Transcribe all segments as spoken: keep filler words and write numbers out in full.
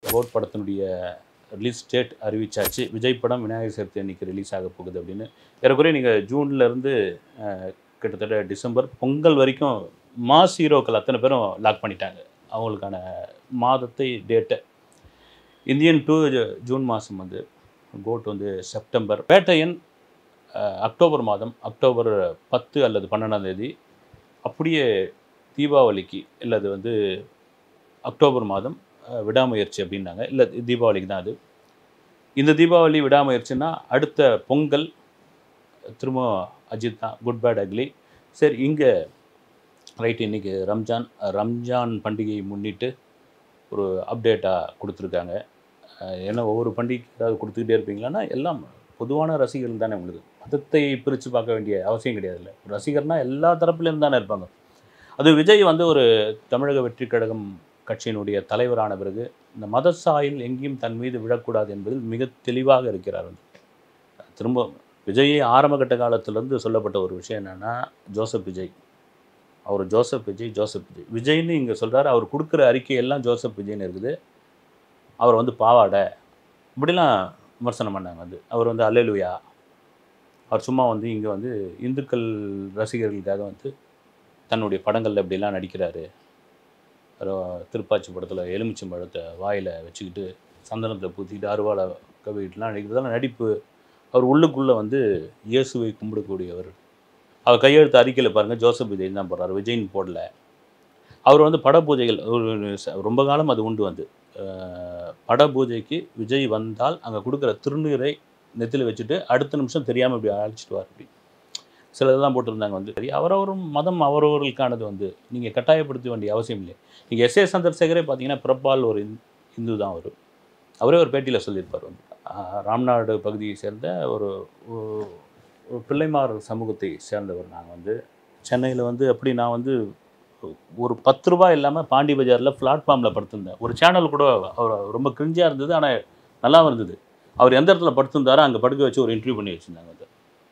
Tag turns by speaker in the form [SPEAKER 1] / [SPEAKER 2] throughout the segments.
[SPEAKER 1] Code படத்தினுடைய release date அறிவிச்சாச்சு. Vijay படம் விநாயகர் சதுர்த்தி அன்னைக்கு ரிலீஸ் ஆக போகுது அப்படின்னு. ஏறக்குறைய நீங்கள் ஜூன்லேருந்து கிட்டத்தட்ட டிசம்பர் பொங்கல் வரைக்கும் மாஸ் ஹீரோக்கள் அத்தனை பேரும் லாக் பண்ணிட்டாங்க அவங்களுக்கான மாதத்தை டேட்டை. இந்தியன் டூ ஜூன் மாதம் வந்து, கோட் வந்து செப்டம்பர், வேட்டையன் அக்டோபர் மாதம் அக்டோபர் பத்து அல்லது பன்னெண்டாம் தேதி, அப்படியே தீபாவளிக்கு இல்லை அது வந்து அக்டோபர் மாதம் விடாமுயற்சி அப்படின்னாங்க. இல்லை தீபாவளிக்கு தான் அது. இந்த தீபாவளி விடாமுயற்சின்னா அடுத்த பொங்கல் திரும்ப அஜித் தான், குட் பேட் அக்லி. சரி, இங்கே ரைட் இன்றைக்கி ரம்ஜான் ரம்ஜான் பண்டிகையை முன்னிட்டு ஒரு அப்டேட்டாக கொடுத்துருக்காங்க. ஏன்னா ஒவ்வொரு பண்டிகைக்கு ஏதாவது கொடுத்துக்கிட்டே இருப்பீங்களான்னா எல்லாம் பொதுவான ரசிகர்கள் தானே உங்களுக்கு. மதத்தை பிரித்து பார்க்க வேண்டிய அவசியம் கிடையாது. இல்லை, ரசிகர்னால் எல்லா தரப்புலேருந்து தானே இருப்பாங்க. அது விஜய் வந்து ஒரு தமிழக வெற்றி கழகம் கட்சியினுடைய தலைவரான பிறகு இந்த மத சாயில் எங்கேயும் தன் மீது விழக்கூடாது என்பதில் மிக தெளிவாக இருக்கிறார். வந்து திரும்ப விஜயை ஆரம்பகட்ட காலத்திலேருந்து சொல்லப்பட்ட ஒரு விஷயம் என்னென்னா, ஜோசப் விஜய், அவர் ஜோசப் விஜய் ஜோசப் விஜய் விஜய்னு இங்கே சொல்கிறார். அவர் கொடுக்குற அறிக்கையெல்லாம் ஜோசப் விஜய்னு இருக்குது. அவர் வந்து பாவாடை இப்படிலாம் விமர்சனம் பண்ணாங்க. வந்து அவர் வந்து அல்லேலூயா, அவர் சும்மா வந்து இங்கே வந்து இந்துக்கள் ரசிகர்களுக்காக வந்து தன்னுடைய படங்களில் இப்படிலாம் நடிக்கிறாரு. திருப்பாச்சி படத்தில் எலுமிச்சம் பழத்தை வாயில் வச்சுக்கிட்டு சந்தனத்தை பூத்திக்கிட்டு அருவாளை கவிட்டுலாம் நடிக்கிறதெல்லாம் நடிப்பு. அவர் உள்ளுக்குள்ளே வந்து இயேசுவை கும்பிடக்கூடியவர். அவர் கையெழுத்து அறிக்கையில் பாருங்கள், ஜோசப் விஜய் தான் போடுறார், விஜய்னு போடல. அவர் வந்து பட பூஜைகள் ஒரு ரொம்ப காலம் அது உண்டு. வந்து பட பூஜைக்கு விஜய் வந்தால் அங்கே கொடுக்குற திருநீரை நெத்தியில் வச்சுட்டு அடுத்த நிமிஷம் தெரியாமல் இப்படி அழைச்சிட்டு வார். அப்படி சிலதெல்லாம் போட்டிருந்தாங்க. வந்து சரி, அவரவரும் மதம் அவரவர்களுக்கானது. வந்து நீங்கள் கட்டாயப்படுத்த வேண்டிய அவசியம் இல்லை. நீங்கள் எஸ் ஏ சந்திரசேகரே பார்த்தீங்கன்னா பிரபால் ஒரு இந்து தான். அவர் அவரே ஒரு பேட்டியில் சொல்லியிருப்பார். வந்து ராம்நாடு பகுதியை சேர்ந்த ஒரு பிள்ளைமார் சமூகத்தை சேர்ந்தவர். நாங்கள் வந்து சென்னையில் வந்து அப்படி நான் வந்து ஒரு பத்து ரூபாய் இல்லாமல் பாண்டி பஜாரில் பிளாட்ஃபார்மில் படுத்திருந்தேன். ஒரு சேனல் கூட அவர் ரொம்ப கிரிஞ்சாக இருந்தது, ஆனால் நல்லாவும் இருந்தது. அவர் எந்த இடத்துல படுத்திருந்தாரோ அங்கே படுக்க வச்சு ஒரு இன்டர்வியூ பண்ணி வச்சுருந்தாங்க. அது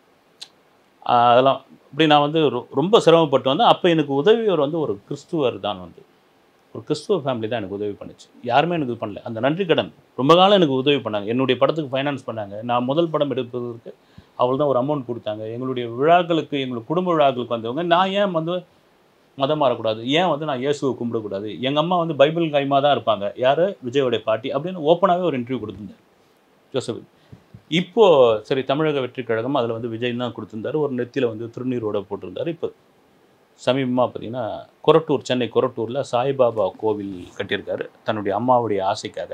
[SPEAKER 1] அதெல்லாம் இப்படி நான் வந்து ரொம்ப சிரமப்பட்டு வந்தேன். அப்போ எனக்கு உதவியவர் வந்து ஒரு கிறிஸ்துவர் தான். வந்து ஒரு கிறிஸ்துவ ஃபேமிலி தான் எனக்கு உதவி பண்ணிச்சு. யாருமே எனக்கு இது பண்ணல. அந்த நன்றி கடன் ரொம்ப காலம் எனக்கு உதவி பண்ணாங்க. என்னுடைய படத்துக்கு ஃபைனான்ஸ் பண்ணாங்க. நான் முதல் படம் எடுப்பதற்கு அவள் தான் ஒரு அமௌண்ட் கொடுத்தாங்க. எங்களுடைய விழாக்களுக்கு, எங்களுக்கு குடும்ப விழாக்களுக்கு வந்தவங்க. நான் ஏன் வந்து மதம் மாறக்கூடாது, ஏன் வந்து நான் இயேசுவை கும்பிடக்கூடாது, எங்கள் அம்மா வந்து பைபிள் கைமா தான் இருப்பாங்க, யார் விஜயோடைய பாட்டி அப்படின்னு ஓப்பனாகவே ஒரு இன்டர்வியூ கொடுத்துருந்தார் ஜோசப். இப்போது சரி, தமிழக வெற்றி கழகம் அதில் வந்து விஜய் தான் கொடுத்துருந்தார். ஒரு நெத்தியில் வந்து திருநீரோட போட்டிருந்தார். இப்போ சமீபமாக பார்த்தீங்கன்னா கொரட்டூர், சென்னை கொரட்டூரில் சாய்பாபா கோவில் கட்டியிருக்காரு தன்னுடைய அம்மாவுடைய ஆசைக்காக.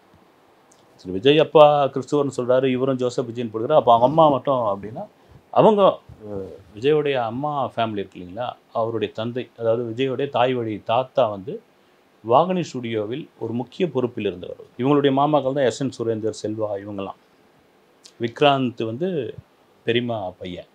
[SPEAKER 1] சரி, விஜய் அப்பா கிறிஸ்துவர்னு சொல்கிறாரு, இவரும் ஜோசப் விஜய்னு போடுறாரு. அப்போ அவங்க அம்மா மட்டும் அப்படின்னா, அவங்க விஜயோடைய அம்மா ஃபேமிலி இருக்கு இல்லைங்களா, அவருடைய தந்தை, அதாவது விஜயோடைய தாய் வழி தாத்தா வந்து வாகனி ஸ்டுடியோவில் ஒரு முக்கிய பொறுப்பில் இருந்தவர். இவங்களுடைய மாமாக்கள் தான் எஸ் என் சுரேந்தர், செல்வா, இவங்கெல்லாம். விக்ராந்த் வந்து பெரியம்மா பையன்.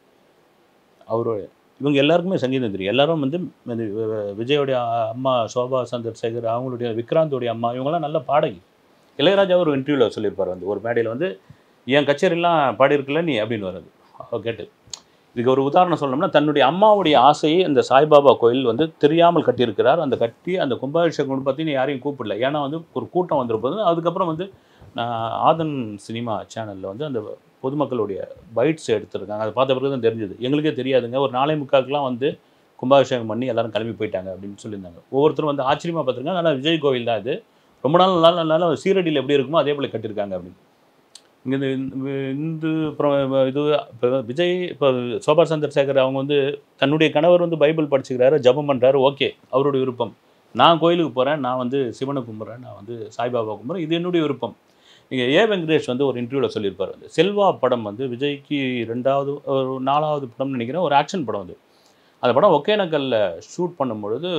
[SPEAKER 1] அவரு இவங்க எல்லாருக்குமே சங்கீதம் தெரியும். எல்லாரும் வந்து விஜயோடைய அம்மா சோபா சந்திரசேகர், அவங்களுடைய விக்ராந்தோடைய அம்மா, இவங்கெல்லாம் நல்ல பாடகி. இளையராஜா ஒரு இன்டர்வியூவில் சொல்லியிருப்பார். வந்து ஒரு மேடையில் வந்து என் கச்சேரிலாம் பாடியிருக்கல நீ அப்படின்னு வருது. அவ கேட்டு இதுக்கு ஒரு உதாரணம் சொல்லணும்னா, தன்னுடைய அம்மாவுடைய ஆசையை இந்த சாய்பாபா கோயில் வந்து தெரியாமல் கட்டியிருக்கிறார். அந்த கட்டி அந்த கும்பாபிஷேகம் பார்த்தீங்கன்னா யாரையும் கூப்பிடல. ஏன்னா வந்து ஒரு கூட்டம் வந்துருப்போது. அதுக்கப்புறம் வந்து நான் ஆதன் சினிமா சேனலில் வந்து அந்த பொதுமக்களுடைய பைட்ஸ் எடுத்துருக்காங்க. அதை பார்த்த பிறகு தான் தெரிஞ்சது. எங்களுக்கே தெரியாதுங்க, ஒரு நாளை முக்காக்கெலாம் வந்து கும்பாபிஷேகம் பண்ணி எல்லோரும் கிளம்பி போயிட்டாங்க அப்படின்னு சொல்லியிருந்தாங்க. ஒவ்வொருத்தரும் வந்து ஆச்சரியமாக பார்த்துருக்காங்க. ஆனால் விஜய் கோவில் தான் இது. ரொம்ப நாள் நல்லா நல்லா சீரடியில் எப்படி இருக்குமோ அதே போல் கட்டியிருக்காங்க அப்படின்னு. இங்கே இந்த இந்து அப்புறம் இது இப்போ விஜய், இப்போ சோபா சந்திரசேகர் அவங்க வந்து தன்னுடைய கணவர் வந்து பைபிள் படிச்சுக்கிறாரு, ஜபம் பண்ணுறாரு, ஓகே, அவருடைய விருப்பம். நான் கோயிலுக்கு போகிறேன், நான் வந்து சிவனை கும்பிட்றேன், நான் வந்து சாய்பாபா கும்பிட்றேன், இது என்னுடைய விருப்பம். நீங்கள் ஏ வெங்கடேஷ் வந்து ஒரு இன்டர்வியூவில் சொல்லியிருப்பார். வந்து செல்வா படம் வந்து விஜய்க்கு ரெண்டாவது ஒரு நாலாவது படம்னு நினைக்கிறேன், ஒரு ஆக்ஷன் படம். வந்து அந்த படம் ஒகேனக்கல்லில் ஷூட் பண்ணும்பொழுது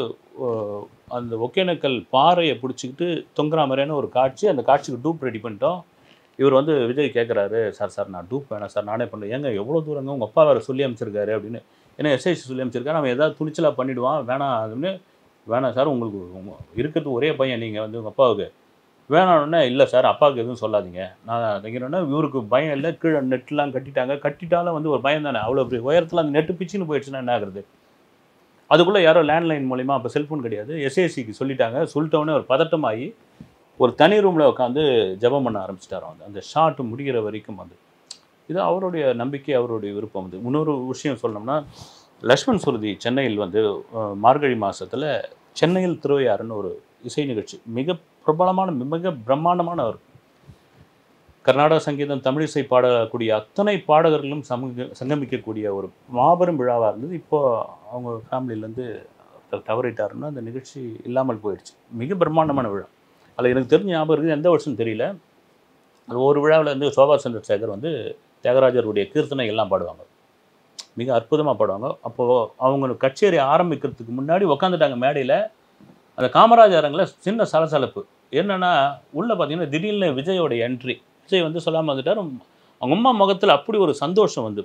[SPEAKER 1] அந்த ஒகேனக்கல் பாறையை பிடிச்சிக்கிட்டு தொங்குற மாதிரியான ஒரு காட்சி. அந்த காட்சிக்கு டூப் ரெடி பண்ணிட்டோம். இவர் வந்து விஜய் கேட்குறாரு, சார் சார் நான் டூப் வேணாம் சார், நானே பண்ணுறேன். ஏங்க எவ்வளோ தூரங்க, உங்கள் அப்பா வேறு சொல்லி அமைச்சிருக்காரு அப்படின்னு. ஏன்னா எஸ்ஐசி சொல்லி அமைச்சிருக்காரு, அவன் ஏதாவது துணிச்சலாக பண்ணிவிடுவான், வேணாம் அப்படின்னு. வேணாம் சார், உங்களுக்கு இருக்கிறது ஒரே பையன், நீங்கள் வந்து உங்கள் அப்பாவுக்கு வேணாம்னா. இல்லை சார், அப்பாவுக்கு எதுவும் சொல்லாதீங்க, நான் நினைக்கிறேன்னா இவருக்கு பயம் இல்லை, கீழே நெட்லாம் கட்டிட்டாங்க, கட்டிட்டாலும் வந்து ஒரு பயம் தானே, அவ்வளோ பெரிய உயரத்தில் அந்த நெட்டு பிச்சுன்னு போயிடுச்சுன்னா என்ன ஆகுறது. அதுக்குள்ளே யாரோ லேண்ட்லைன் மூலிமா, அப்போ செல்ஃபோன் கிடையாது, எஸ்ஏசிக்கு சொல்லிட்டாங்க. சொல்லிட்டோன்னே ஒரு பதட்டமாகி ஒரு தனி ரூமில் உட்காந்து ஜெபம் பண்ண ஆரம்பிச்சிட்டாராம் வந்து அந்த ஷாட் முடிகிற வரைக்கும் வந்து. இது அவருடைய நம்பிக்கை, அவருடைய விருப்பம் வந்து. இன்னொரு விஷயம் சொல்லணும்னா, லக்ஷ்மண் சுருதி சென்னையில் வந்து மார்கழி மாதத்தில் சென்னையில் திருவையாறுன்னு ஒரு இசை நிகழ்ச்சி, மிக பிரபலமான மிக பிரம்மாண்டமான ஒரு கர்நாடக சங்கீதம் தமிழிசை பாடக்கூடிய அத்தனை பாடகர்களும் சமூக சங்கமிக்கக்கூடிய ஒரு மாபெரும் விழாவாக இருந்தது. இப்போது அவங்க ஃபேமிலியிலேருந்து தவறிட்டாருன்னா அந்த நிகழ்ச்சி இல்லாமல் போயிடுச்சு. மிக பிரம்மாண்டமான விழா. அதில் எனக்கு தெரிஞ்ச ஞாபகம் இருக்குது, எந்த வருஷம் தெரியல. அது ஒரு விழாவில் வந்து சோபா சந்திரசேகர் வந்து தியாகராஜருடைய கீர்த்தனை எல்லாம் பாடுவாங்க, மிக அற்புதமாக பாடுவாங்க. அப்போது அவங்க கச்சேரி ஆரம்பிக்கிறதுக்கு முன்னாடி உக்காந்துட்டாங்க மேடையில். அந்த காமராஜர் அரங்கில் சின்ன சலசலப்பு என்னென்னா, உள்ளே பார்த்தீங்கன்னா திடீர்னு விஜயோட என்ட்ரி. விஜய் வந்து சொல்லாமல் வந்துட்டார். அவங்க அம்மா முகத்தில் அப்படி ஒரு சந்தோஷம் வந்து,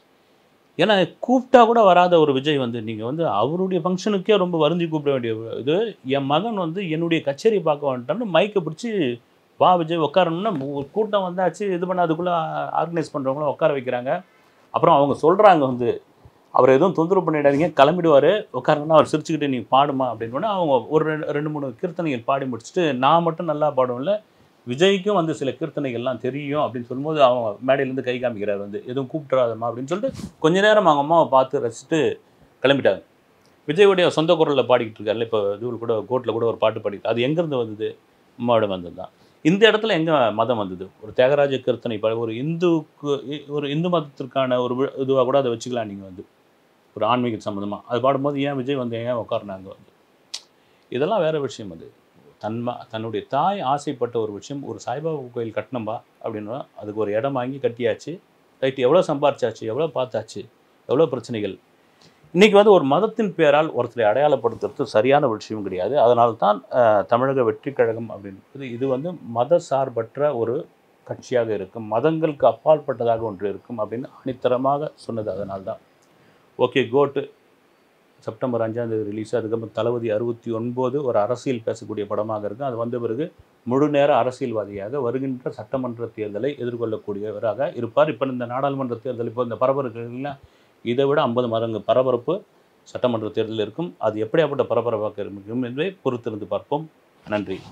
[SPEAKER 1] ஏன்னா கூப்பிட்டா கூட வராத ஒரு விஜய் வந்து நீங்கள் வந்து அவருடைய ஃபங்க்ஷனுக்கே ரொம்ப வருந்தி கூப்பிட வேண்டிய இது. என் மகன் வந்து என்னுடைய கச்சேரி பார்க்க வந்துட்டான்னு மைக்கை பிடிச்சி, வா விஜய் உட்காரணும்னா ஒரு கூட்டம் வந்தாச்சு, இது பண்ண அதுக்குள்ளே ஆர்கனைஸ் பண்ணுறவங்களும் உட்கார வைக்கிறாங்க. அப்புறம் அவங்க சொல்கிறாங்க வந்து, அவர் எதுவும் தொந்தரவு பண்ணிடாதீங்க, கிளம்பிடுவார், உட்காருங்கன்னா அவர் சிரிச்சுக்கிட்டு நீ பாடுமா அப்படின்னோடனே அவங்க ஒரு ரெண்டு ரெண்டு மூணு கீர்த்தனைகள் பாடி முடிச்சுட்டு, நான் மட்டும் நல்லா பாடுவேன்ல, விஜய்க்கும் வந்து சில கீர்த்தனைகள்லாம் தெரியும் அப்படின்னு சொல்லும்போது அவங்க மேடையிலேருந்து கை காமிக்கிறார் வந்து, எதுவும் கூப்பிட்றாதம்மா அப்படின்னு சொல்லிட்டு கொஞ்ச நேரம் அவங்க அம்மாவை பார்த்து ரசிச்சுட்டு கிளம்பிட்டாங்க. விஜயோடைய சொந்த குரலில் பாடிக்கிட்டு இருக்காருல்ல, இப்போ இது கூட கோட்டில் கூட ஒரு பாட்டு பாடிட்டு, அது எங்கேருந்து வந்தது? அம்மாவோட வந்தது தான். இந்த இடத்துல எங்கே மதம் வந்தது? ஒரு தியாகராஜ கீர்த்தனை பாட ஒரு இந்துக்கு, ஒரு இந்து மதத்திற்கான ஒரு இதுவாக கூட அதை வச்சுக்கலாம் நீங்கள் வந்து, ஒரு ஆன்மீக சம்மந்தமாக அது பாடும்போது ஏன் விஜய் வந்து ஏன் உட்காருனாங்க வந்து, இதெல்லாம் வேறு விஷயம். அது தன்மா தன்னுடைய தாய் ஆசைப்பட்ட ஒரு விஷயம், ஒரு சாய்பாபா கோயில் கட்டணும்பா அப்படின்னா அதுக்கு ஒரு இடம் வாங்கி கட்டியாச்சு, ரைட்டு, எவ்வளோ சம்பாரிச்சாச்சு, எவ்வளோ பார்த்தாச்சு, எவ்வளோ பிரச்சனைகள். இன்றைக்கி வந்து ஒரு மதத்தின் பேரால் ஒருத்தரை அடையாளப்படுத்துறது சரியான ஒரு விஷயம் கிடையாது. அதனால தான் தமிழக வெற்றி கழகம் அப்படின்றது இது வந்து மத சார்பற்ற ஒரு கட்சியாக இருக்கும், மதங்களுக்கு அப்பாற்பட்டதாக ஒன்று இருக்கும் அப்படின்னு அணித்தரமாக சொன்னது அதனால்தான். ஓகே, கோட்டு செப்டம்பர் அஞ்சாம் தேதி ரிலீஸ். அதுக்கப்புறம் தளபதி அறுபத்தி ஒன்பது ஒரு அரசியல் பேசக்கூடிய படமாக இருக்கும். அது வந்த பிறகு முழு நேர அரசியல்வாதியாக வருகின்ற சட்டமன்ற தேர்தலை எதிர்கொள்ளக்கூடியவராக இருப்பார். இப்போ இந்த நாடாளுமன்ற தேர்தல், இப்போ இந்த பரபரப்புலாம் இதை விட ஐம்பது மடங்கு பரபரப்பு சட்டமன்ற தேர்தல் இருக்கும். அது எப்படியாப்பட்ட பரபரப்பாக இருக்கும் என்பதை பொறுத்திருந்து பார்ப்போம். நன்றி.